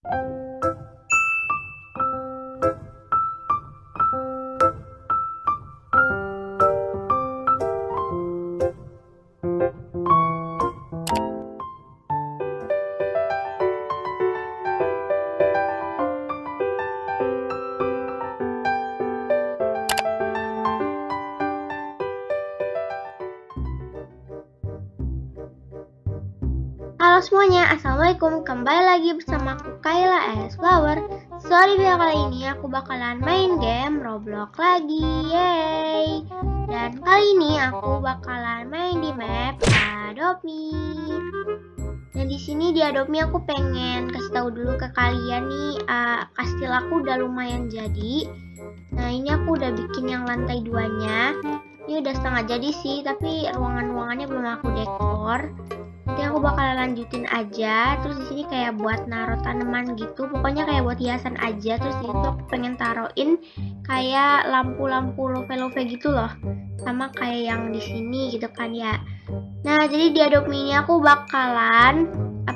Halo semuanya, assalamualaikum. Kembali lagi bersama aku Kayla as Flower. Sorry video kali ini aku bakalan main game Roblox lagi, yeay. Dan kali ini aku bakalan main di map Adopt Me. Dan di sini di Adopt Me aku pengen kasih tahu dulu ke kalian nih, kastil aku udah lumayan jadi. Nah ini aku udah bikin yang lantai 2-nya. Ini udah setengah jadi sih, tapi ruangan-ruangannya belum aku dekor. Jadi aku bakalan lanjutin aja. Terus di sini kayak buat naruh tanaman gitu. Pokoknya kayak buat hiasan aja. Terus di situ aku pengen taruhin kayak lampu-lampu love-love gitu loh. Sama kayak yang di sini gitu kan ya. Nah, jadi di Adopt Me ini aku bakalan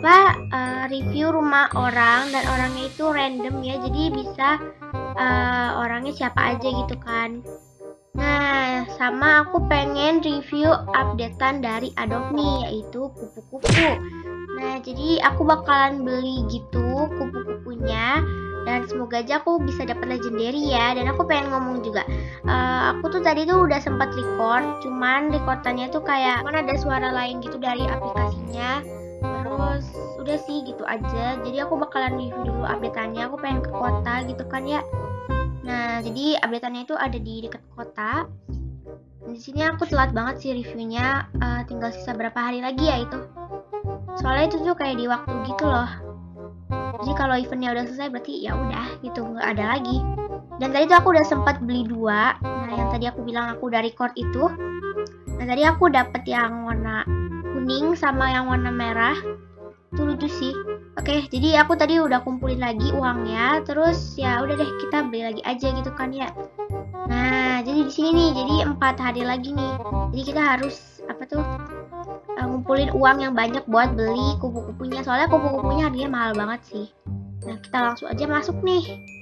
review rumah orang, dan orangnya itu random ya. Jadi bisa orangnya siapa aja gitu kan. Nah, sama aku pengen review updatean dari Adopt Me, yaitu kupu-kupu. Nah, jadi aku bakalan beli gitu kupu-kupunya, dan semoga aja aku bisa dapat legendary ya. Dan aku pengen ngomong juga, aku tuh tadi tuh udah sempat record, cuman recordannya tuh kayak mana ada suara lain gitu dari aplikasinya. Terus udah sih gitu aja. Jadi aku bakalan review dulu updateannya. Aku pengen ke kota gitu kan ya. Nah, jadi updateannya itu ada di dekat kota. Dan di sini aku telat banget sih reviewnya, tinggal sisa berapa hari lagi ya itu. Soalnya itu tuh kayak di waktu gitu loh. Jadi kalau eventnya udah selesai berarti ya udah gitu, nggak ada lagi. Dan tadi tuh aku udah sempat beli 2. Nah, yang tadi aku bilang aku udah record itu. Nah, tadi aku dapet yang warna kuning sama yang warna merah. Itu lucu sih. Oke, jadi aku tadi udah kumpulin lagi uangnya, terus ya udah deh kita beli lagi aja gitu kan ya. Nah, jadi di sini nih, jadi 4 hari lagi nih. Jadi kita harus ngumpulin uang yang banyak buat beli kupu-kupunya. Soalnya kupu-kupunya harganya mahal banget sih. Nah, kita langsung aja masuk nih.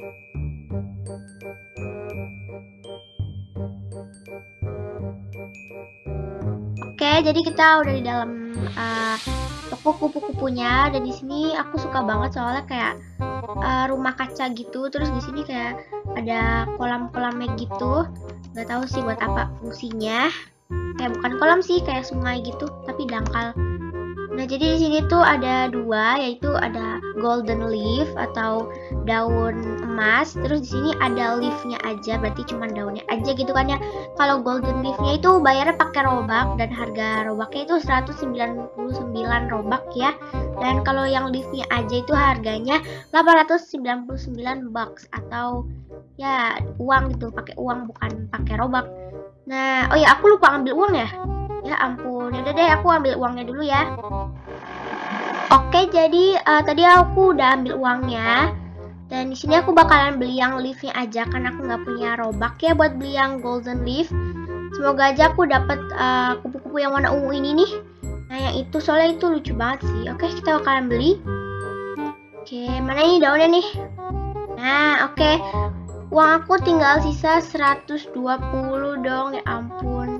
Oke, jadi kita udah di dalam toko kupu-kupunya, dan di sini aku suka banget soalnya kayak rumah kaca gitu. Terus di sini kayak ada kolam-kolamnya gitu. Nggak tahu sih buat apa fungsinya. Kayak bukan kolam sih, kayak sungai gitu, tapi dangkal. Nah, jadi di sini tuh ada 2, yaitu ada golden leaf atau daun emas. Terus di sini ada leafnya aja, berarti cuma daunnya aja gitu kan ya. Kalau golden leafnya itu bayarnya pakai robak, dan harga robaknya itu 199 robak ya. Dan kalau yang leafnya aja itu harganya 899 bucks, atau ya uang gitu, pakai uang bukan pakai robak. Nah, oh ya aku lupa ambil uang ya. Ya ampun, yaudah deh aku ambil uangnya dulu ya. Oke, jadi tadi aku udah ambil uangnya. Dan di sini aku bakalan beli yang leafnya aja, karena aku nggak punya robak ya buat beli yang golden leaf. Semoga aja aku dapat kupu-kupu yang warna ungu ini nih. Nah, yang itu soalnya itu lucu banget sih. Oke, kita bakalan beli. Oke, mana ini daunnya nih? Nah, oke. Uang aku tinggal sisa 120 dong, ya ampun.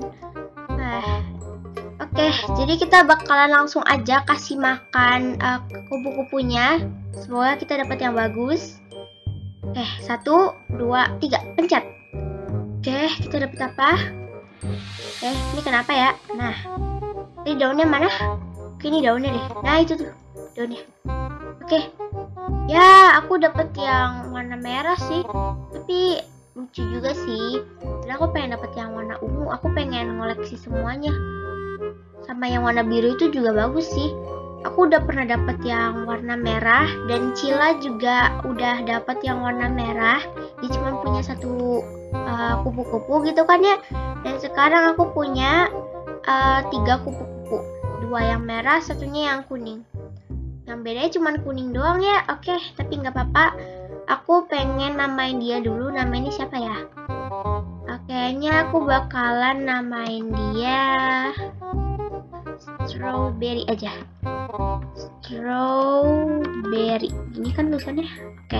Oke, jadi kita bakalan langsung aja kasih makan kupu-kupunya. Semoga kita dapat yang bagus. 1, 2, 3, pencet. Oke, kita dapat apa? Ini kenapa ya? Nah, ini daunnya mana? Oke, ini daunnya deh. Nah, itu tuh daunnya. Oke. Ya, aku dapat yang warna merah sih. Tapi lucu juga sih. Dan aku pengen dapat yang warna ungu. Aku pengen ngoleksi semuanya. Sama yang warna biru itu juga bagus sih. Aku udah pernah dapat yang warna merah, dan Cila juga udah dapat yang warna merah. Dia cuma punya 1 kupu-kupu gitu kan ya. Dan sekarang aku punya 3 kupu-kupu. 2 yang merah, 1-nya yang kuning. Yang bedanya cuma kuning doang ya. Oke, tapi nggak apa-apa. Aku pengen namain dia dulu. Namanya siapa ya? Kayaknya aku bakalan namain dia strawberry aja. Strawberry. Ini kan tulisannya. Oke.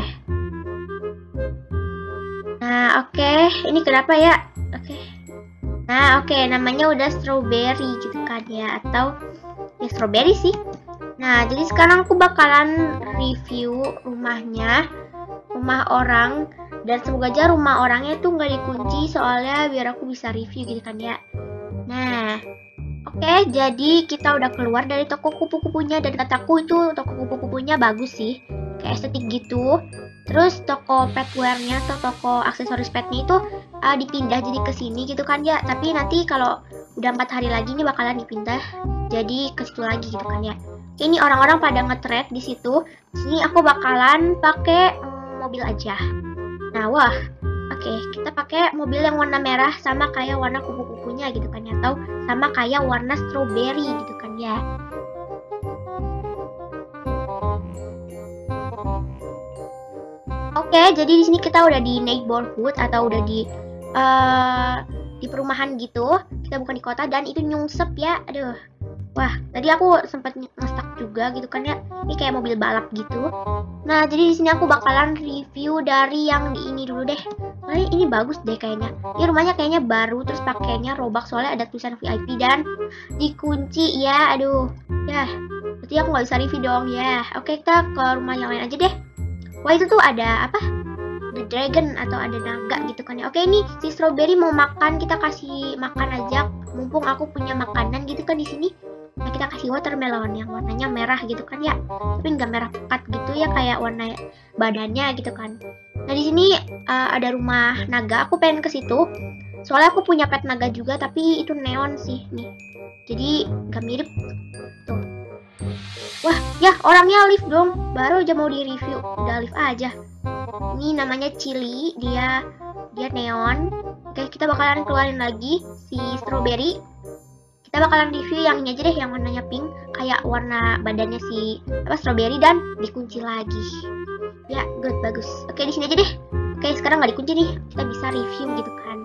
Nah, oke. Ini kenapa ya? Oke. Nah, oke. Namanya udah strawberry gitu kan ya. Atau ya strawberry sih. Nah, jadi sekarang aku bakalan review rumahnya. Rumah orang. Dan semoga aja rumah orangnya tuh nggak dikunci. Soalnya biar aku bisa review gitu kan ya. Nah, oke, jadi kita udah keluar dari toko kupu-kupunya. Dan kataku itu toko kupu-kupunya bagus sih. Kayak estetik gitu. Terus toko petwearnya atau toko aksesoris petnya itu dipindah jadi ke sini gitu kan ya. Tapi nanti kalau udah 4 hari lagi ini bakalan dipindah jadi ke situ lagi gitu kan ya. Ini orang-orang pada nge-trade di situ. Sini aku bakalan pakai mobil aja. Nah, wah. Oke, kita pakai mobil yang warna merah sama kayak warna kupu-kupunya gitu kan ya, atau sama kayak warna strawberry gitu kan ya. Oke, jadi di sini kita udah di neighborhood atau udah di perumahan gitu. Kita bukan di kota dan itu nyungsep ya. Aduh. Wah, tadi aku sempat nge-stuck juga gitu kan ya. Ini kayak mobil balap gitu. Nah, jadi di sini aku bakalan review dari yang di ini dulu deh. Soalnya ini bagus deh kayaknya. Ini rumahnya kayaknya baru, terus pakainya Robux soalnya ada tulisan VIP dan dikunci ya. Aduh, ya. Berarti aku nggak bisa review dong ya. Oke, kita ke rumah yang lain aja deh. Wah, itu tuh ada apa? The Dragon atau ada naga gitu kan ya. Oke, ini si Strawberry mau makan, kita kasih makan aja. Mumpung aku punya makanan gitu kan di sini. Nah, kita kasih watermelon yang warnanya merah gitu kan ya. Tapi nggak merah pekat gitu ya, kayak warna badannya gitu kan. Nah, di sini ada rumah naga. Aku pengen ke situ. Soalnya aku punya pet naga juga, tapi itu neon sih nih. Jadi nggak mirip. Tuh. Wah, ya orangnya lift dong. Baru aja mau di review, udah lift aja. Ini namanya Chili, dia neon. Oke, kita bakalan keluarin lagi si Strawberry. Kita bakalan review yang ini aja deh, yang warnanya pink, kayak warna badannya si Strawberry dan dikunci lagi. Ya, good, bagus. Oke, di sini aja deh. Oke, sekarang nggak dikunci nih, kita bisa review gitu kan.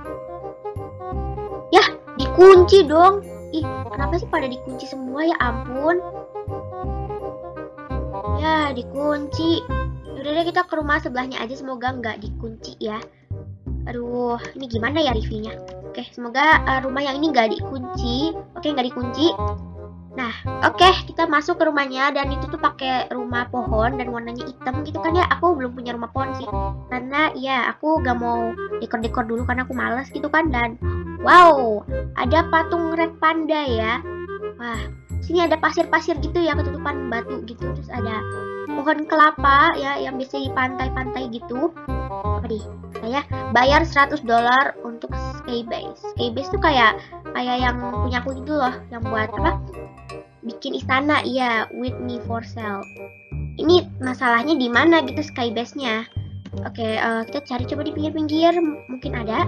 Ya, dikunci dong. Ih, kenapa sih pada dikunci semua, ya ampun. Ya, dikunci. Udah deh, kita ke rumah sebelahnya aja, semoga nggak dikunci ya. Aduh, ini gimana ya reviewnya? Oke, semoga rumah yang ini nggak dikunci. Oke, nggak dikunci. Nah, oke, kita masuk ke rumahnya dan itu tuh pakai rumah pohon dan warnanya hitam gitu kan ya. Aku belum punya rumah pohon sih, karena ya aku gak mau dekor-dekor dulu karena aku malas gitu kan. Dan wow, ada patung red panda ya. Wah, sini ada pasir-pasir gitu ya, ketutupan batu gitu. Terus ada pohon kelapa ya yang biasa di pantai-pantai gitu. Apa nih? Saya bayar $100 untuk Skybase. Skybase tuh kayak yang punya aku gitu loh, yang buat apa? Bikin istana, iya, with me for sale. Ini masalahnya di mana gitu Skybase-nya? Oke, kita cari coba di pinggir-pinggir, mungkin ada.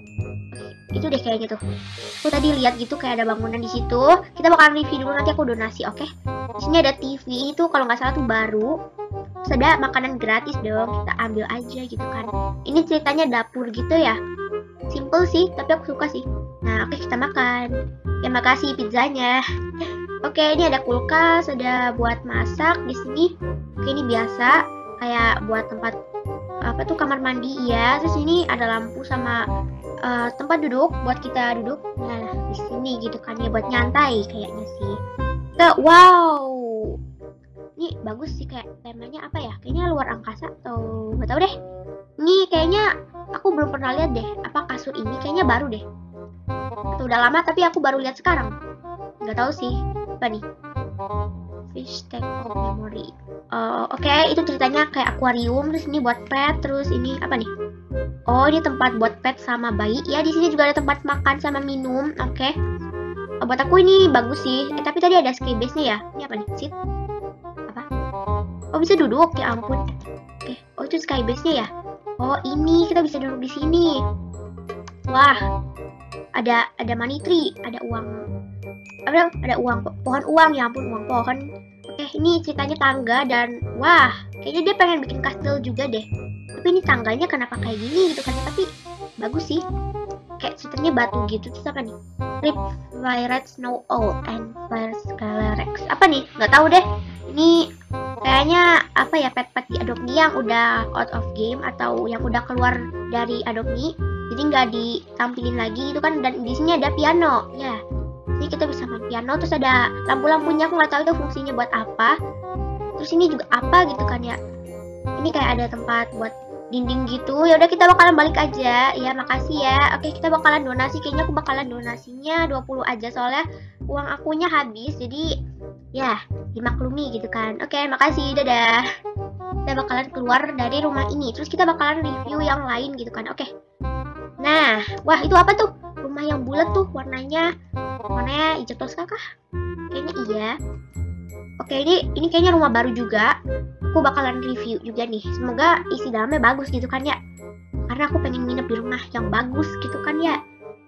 Itu deh kayaknya tuh. Aku tadi lihat gitu kayak ada bangunan di situ. Kita bakalan review dulu, nanti aku donasi, oke? Di sini ada TV itu kalau nggak salah tuh baru. Terus ada makanan gratis dong, kita ambil aja gitu kan. Ini ceritanya dapur gitu ya. Simple sih, tapi aku suka sih. Nah, oke, kita makan. Ya makasih pizzanya. Oke, ini ada kulkas, ada buat masak di sini. Oke, ini biasa kayak buat tempat apa tuh, kamar mandi ya. Terus ini ada lampu sama tempat duduk buat kita duduk. Nah, di sini gitu kan ya, buat nyantai kayaknya sih. Wow. Ini bagus sih, kayak temanya apa ya? Kayaknya luar angkasa atau nggak tahu deh. Ini kayaknya aku belum pernah lihat deh. Apa kasur ini kayaknya baru deh. Atau udah lama tapi aku baru lihat sekarang. Nggak tahu sih. Apa nih? Fish tank of memory. Oke, itu ceritanya kayak akuarium. Terus ini buat pet. Terus ini apa nih? Oh, ini tempat buat pet sama bayi. Ya, di sini juga ada tempat makan sama minum. Oke. Buat aku ini bagus sih. Tapi tadi ada Skybase-nya ya. Ini apa nih? Seat? Apa? Oh, bisa duduk, ya ampun. Oke. Oh, itu Skybase-nya ya. Oh, ini kita bisa duduk di sini. Wah. Ada money tree, ada uang. Ada uang, pohon uang, ya ampun, uang pohon. Oke, ini ceritanya tangga dan wah, kayaknya dia pengen bikin kastil juga deh. Tapi ini tangganya kenapa kayak gini gitu kan ya, tapi bagus sih. kayak ceritanya batu gitu. Terus apa nih? Rip Violet Snow Owl and Fire Scalerex. Apa nih? Nggak tahu deh. Ini kayaknya apa ya, pet-pet di Adopt Me yang udah out of game atau yang udah keluar dari Adopt Me. Jadi nggak ditampilin lagi gitu kan. Dan di sini ada piano. Ya. Jadi kita bisa main piano. Terus ada lampu-lampunya. Aku nggak tahu itu fungsinya buat apa. Terus ini juga apa gitu kan ya. Ini kayak ada tempat buat dinding gitu. Ya udah kita bakalan balik aja. Ya makasih ya. Oke, kita bakalan donasi. Kayaknya aku bakalan donasinya 20 aja soalnya uang akunya habis. Jadi ya dimaklumi gitu kan. Oke, makasih. Dadah. Kita bakalan keluar dari rumah ini. Terus kita bakalan review yang lain gitu kan. Oke. Nah, wah itu apa tuh? Rumah yang bulat tuh warnanya hijau toska kah? Kayaknya iya. Oke, ini kayaknya rumah baru juga. Aku bakalan review juga nih. Semoga isi dalamnya bagus gitu kan ya. Karena aku pengen nginep di rumah yang bagus gitu kan ya.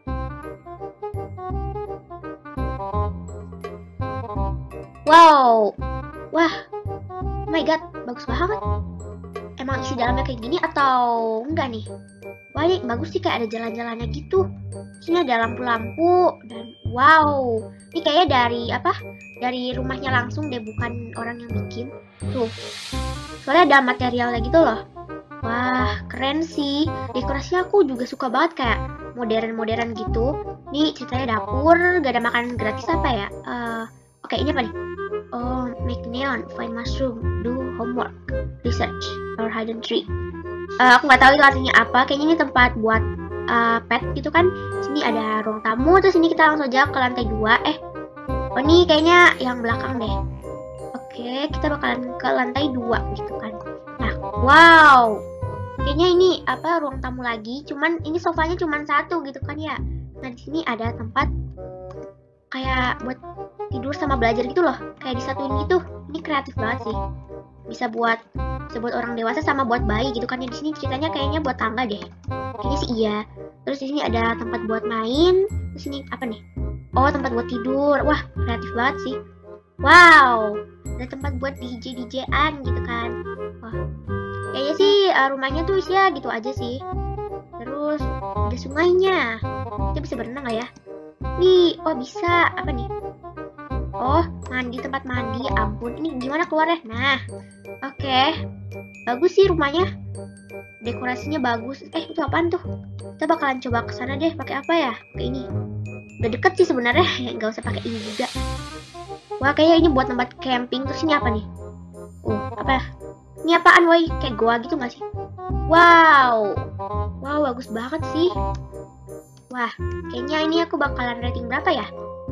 Wow. Wah. Oh my god, bagus banget. Emang isi dalamnya kayak gini atau enggak nih? Wah, ini bagus sih, kayak ada jalan-jalannya gitu. Sini ada lampu-lampu dan wow. Ini kayaknya dari apa? Dari rumahnya langsung deh, bukan orang yang bikin. Tuh. Soalnya ada materialnya gitu loh. Wah, keren sih. Dekorasinya aku juga suka banget, kayak modern-modern gitu. Nih ceritanya dapur, gak ada makanan gratis apa ya? Oke, ini apa nih? Oh, make neon, find mushroom, do homework, research, or hidden tree. Aku nggak tahu artinya apa. Kayaknya ini tempat buat pet gitu kan. Sini ada ruang tamu. Terus ini kita langsung aja ke lantai 2. Oh ini kayaknya yang belakang deh. Oke, kita bakalan ke lantai 2 gitu kan. Nah, wow. Kayaknya ini apa, ruang tamu lagi. Cuman ini sofanya cuman 1 gitu kan ya. Nah di sini ada tempat kayak buat tidur sama belajar gitu loh. Kayak disatuin gitu. Ini kreatif banget sih. Bisa buat orang dewasa sama buat bayi gitu kan ya. Di sini ceritanya kayaknya buat tangga deh. Kayaknya sih iya. Terus di sini ada tempat buat main. Terus ini apa nih? Oh, tempat buat tidur. Wah, kreatif banget sih. Wow, ada tempat buat DJ-DJ-an gitu kan. Wah, kayaknya sih rumahnya tuh isinya gitu aja sih. Terus ada sungainya. Kita bisa berenang nggak ya? Wih, oh bisa. Apa nih? Oh, mandi, tempat mandi. Ya ampun, ini gimana keluarnya? Nah, oke. Bagus sih rumahnya. Dekorasinya bagus. Itu apaan tuh? Kita bakalan coba ke sana deh. Pakai apa ya? Pakai ini. Udah deket sih sebenarnya. Nggak usah pakai ini juga. Wah, kayaknya ini buat tempat camping. Terus ini apa nih? Apa? Ini apaan, woi? Kayak goa gitu nggak sih? Wow. Wow, bagus banget sih. Wah, kayaknya ini aku bakalan rating berapa ya?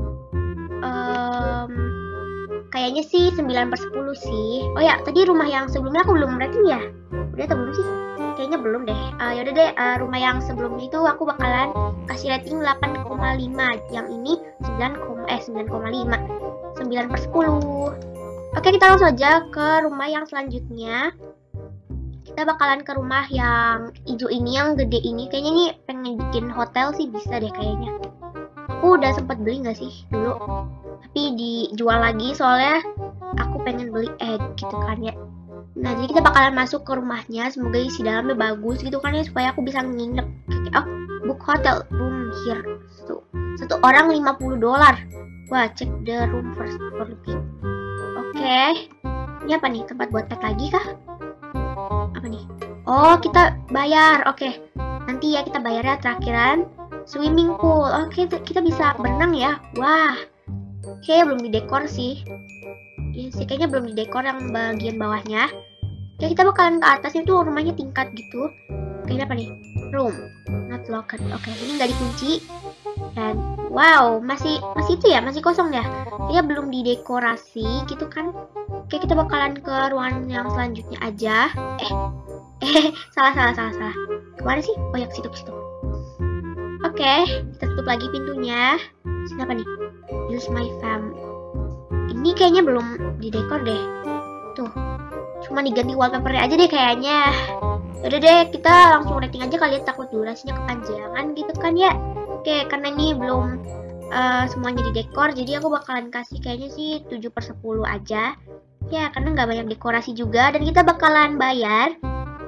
Kayaknya sih 9/10 sih. Oh ya, tadi rumah yang sebelumnya aku belum rating ya? Udah atau belum sih? Kayaknya belum deh. Yaudah deh, rumah yang sebelumnya itu aku bakalan kasih rating 8,5. Yang ini 9,5. 9/10. Oke, kita langsung aja ke rumah yang selanjutnya. Kita bakalan ke rumah yang hijau ini, yang gede ini. Kayaknya nih pengen bikin hotel sih, bisa deh kayaknya. Aku udah sempat beli nggak sih dulu, tapi dijual lagi soalnya aku pengen beli egg gitu kan ya. Nah, jadi kita bakalan masuk ke rumahnya. Semoga isi dalamnya bagus gitu kan ya, supaya aku bisa nginep. Oh, book hotel room here. Satu orang $50. Wah, check the room first for looking. Oke. Ini apa nih? Tempat buat pet lagi kah? Apa nih? Oh, kita bayar. Oke. Nanti ya kita bayarnya terakhiran. Swimming pool. Oke, kita bisa berenang ya. Wah. Kayaknya belum didekor sih. Iya sih, kayaknya belum didekor yang bagian bawahnya. Oke, kita bakalan ke atas. Itu rumahnya tingkat gitu. Kayaknya apa nih? Room. Not locked. Oke, ini nggak dikunci. Dan wow, masih itu ya, masih kosong ya. Kayaknya belum didekorasi gitu kan. Oke, kita bakalan ke ruangan yang selanjutnya aja. Salah. Kemana sih? Oh ya, ke situ. Oke, kita tutup lagi pintunya. Sini apa nih? Use my fam. Ini kayaknya belum didekor deh. Tuh, cuma diganti wallpapernya aja deh kayaknya. Udah deh, kita langsung rating aja kali ya, takut durasinya kepanjangan gitu kan ya. Oke, karena ini belum semuanya didekor, jadi aku bakalan kasih kayaknya sih 7/10 aja. Ya, karena nggak banyak dekorasi juga, dan kita bakalan bayar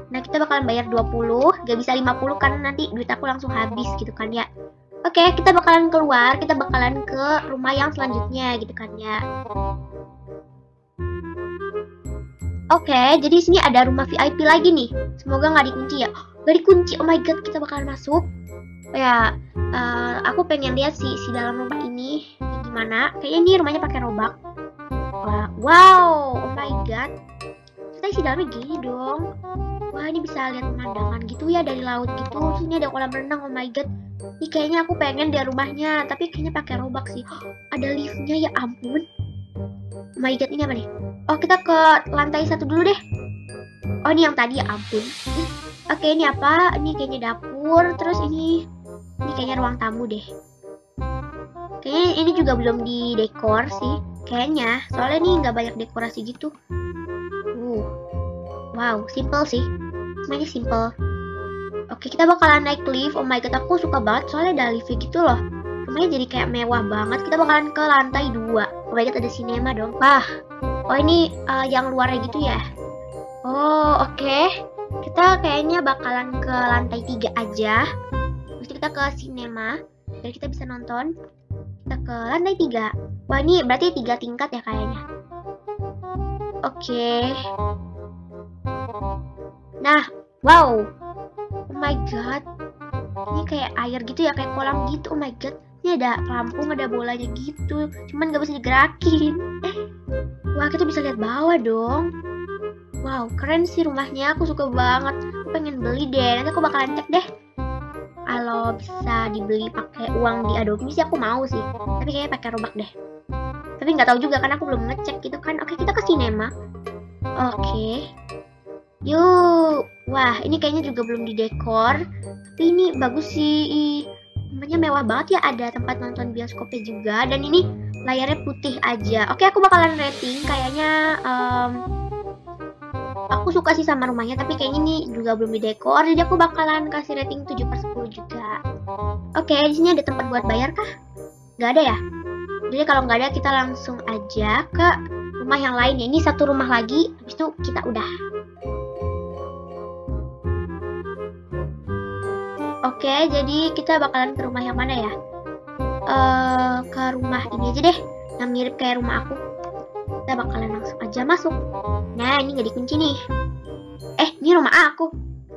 Nah, kita bakalan bayar 20, gak bisa 50 karena nanti duit aku langsung habis gitu kan ya. Oke, kita bakalan keluar, kita bakalan ke rumah yang selanjutnya gitu kan ya. Oke, jadi sini ada rumah VIP lagi nih. Semoga nggak dikunci ya. Nggak dikunci, oh my god, kita bakalan masuk. Oh ya, aku pengen lihat sih si dalam rumah ini gimana. Kayaknya ini rumahnya pakai robak. Wow, oh my god. Kita isi dalamnya gini dong. Wah, ini bisa lihat pemandangan gitu ya dari laut gitu. Sini ada kolam renang, oh my god. Ini kayaknya aku pengen di rumahnya, tapi kayaknya pakai robak sih. Ada liftnya, ya ampun. Oh my god, ini apa nih? Oh, kita ke lantai 1 dulu deh. Oh, ini yang tadi, ya ampun. Oke, ini apa? Ini kayaknya dapur. Terus ini kayaknya ruang tamu deh. Kayaknya ini juga belum didekor sih. Kayaknya, soalnya ini nggak banyak dekorasi gitu. Wow, simple sih. Semuanya simple. Oke, kita bakalan naik lift. Oh my god, aku suka banget soalnya ada liftnya gitu loh. Rumahnya jadi kayak mewah banget. Kita bakalan ke lantai 2. Oh my god, ada sinema dong. Wah, oh ini yang luarnya gitu ya. Oh, oke. Kita kayaknya bakalan ke lantai 3 aja. Terus kita ke sinema. Biar kita bisa nonton. Kita ke lantai 3. Wah, ini berarti 3 tingkat ya kayaknya. Oke. Nah, wow. Oh my god. Ini kayak air gitu ya, kayak kolam gitu. Oh my god. Ini ada pelampung, ada bolanya gitu. Cuman gak bisa digerakin. Wah, kita bisa lihat bawah dong. Wow, keren sih rumahnya. Aku suka banget. Aku pengen beli deh. Nanti aku bakalan cek deh. Kalau bisa dibeli pakai uang di Adobe sih aku mau sih. Tapi kayaknya pakai robak deh. Tapi nggak tahu juga kan aku belum ngecek gitu kan. Oke, kita ke sinema. Oke. Yuk. Wah, ini kayaknya juga belum didekor. Tapi ini bagus sih. Rumahnya mewah banget ya. Ada tempat nonton bioskopnya juga. Dan ini layarnya putih aja. Oke, aku bakalan rating. Kayaknya aku suka sih sama rumahnya. Tapi kayaknya ini juga belum didekor. Jadi aku bakalan kasih rating 7/10 juga. Oke, di sini ada tempat buat bayar kah? Nggak ada ya? Jadi kalau nggak ada kita langsung aja ke rumah yang lain ya. Ini satu rumah lagi. Habis itu kita udah. Oke, jadi kita bakalan ke rumah yang mana ya? Ke rumah ini aja deh, yang mirip kayak rumah aku. Kita bakalan langsung aja masuk. Nah, ini nggak dikunci nih. Ini rumah aku.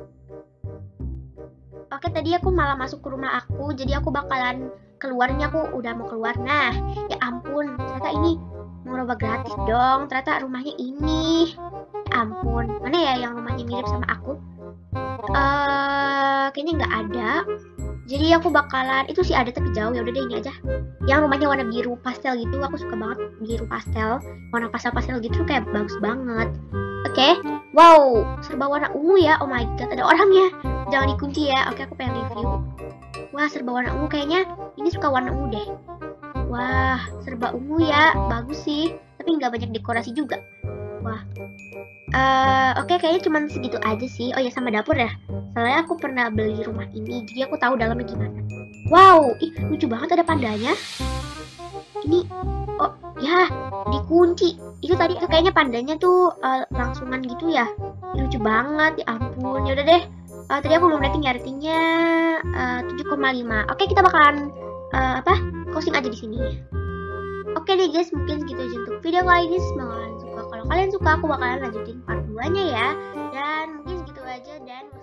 Oke, tadi aku malah masuk ke rumah aku, jadi aku bakalan keluarnya, aku udah mau keluar. Nah, ya ampun, ternyata ini mau robak gratis dong. Ternyata rumahnya ini. Ya ampun, mana ya yang rumahnya mirip sama aku? Kayaknya nggak ada. Jadi aku bakalan, itu sih ada tapi jauh, ya udah deh ini aja. Yang rumahnya warna biru pastel gitu, aku suka banget biru pastel. Warna pastel-pastel gitu kayak bagus banget. Oke. Wow, serba warna ungu ya. Oh my god, ada orangnya. Jangan dikunci ya. Oke, aku pengen review. Wah, serba warna ungu, kayaknya ini suka warna ungu deh. Wah, serba ungu ya. Bagus sih, tapi nggak banyak dekorasi juga. Wah. Oke, kayaknya cuma segitu aja sih. Oh ya, sama dapur ya. Soalnya aku pernah beli rumah ini, jadi aku tahu dalamnya gimana. Wow, lucu banget ada pandanya. Ini, oh ya, dikunci. Itu tadi kayaknya pandanya tuh langsungan gitu ya. Lucu banget, ya ampun. Ya udah deh. Tadi aku belum rating ya, ratingnya 7,5. Oke, kita bakalan closing aja di sini. Oke deh guys, mungkin segitu aja untuk video kali ini. Semoga kalian suka. Kalau kalian suka, aku bakalan lanjutin part 2-nya ya. Dan mungkin segitu aja dan